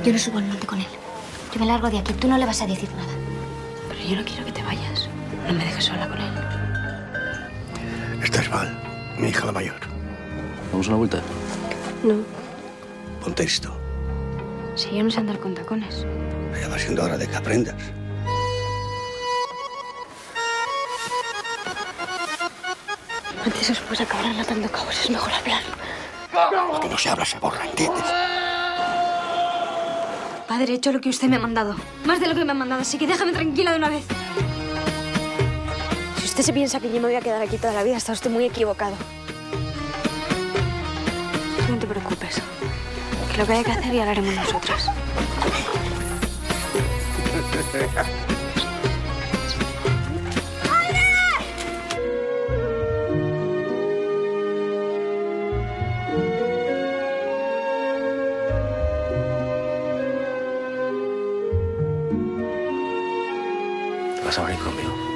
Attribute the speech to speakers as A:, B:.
A: Yo no subo al monte con él. Yo me largo de aquí. Tú no le vas a decir nada.
B: Pero yo no quiero que te vayas. No me dejes sola con él.
C: Esta es Val, mi hija la mayor.
D: ¿Damos una vuelta?
B: No.
C: Ponte esto.
B: Si yo no sé andar con tacones.
C: Ya va siendo hora de que aprendas.
B: Antes o después acabarán atando cabos. Es mejor hablar.
C: Lo que no se habla se borra, ¿entiendes?
B: Padre, he hecho lo que usted me ha mandado. Más de lo que me ha mandado, así que déjame tranquila de una vez. Si usted se piensa que yo me voy a quedar aquí toda la vida, está usted muy equivocado. Tú no te preocupes. Que lo que haya que hacer ya lo haremos nosotras.
D: ¿Vas a venir conmigo?